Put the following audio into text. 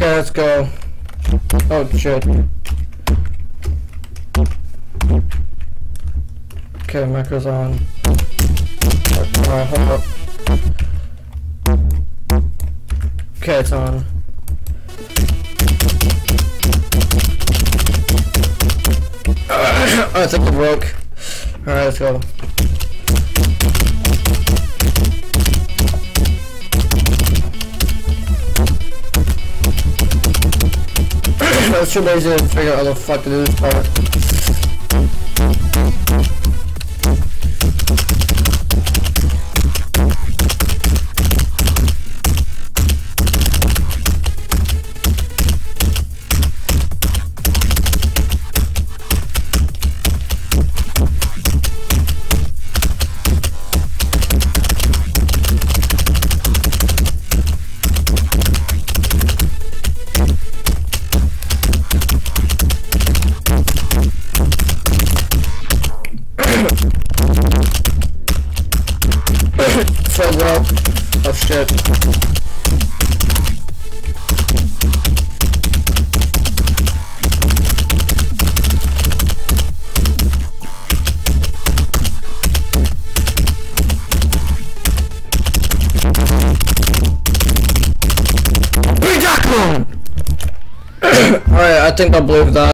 Okay, let's go. Oh shit. Okay, micro's on. Alright, hold up. Okay, it's on. Oh, I think it broke. Alright, let's go. I was too lazy to figure out how the fuck to do this part. So well. Oh shit. Alright, I think I believe that.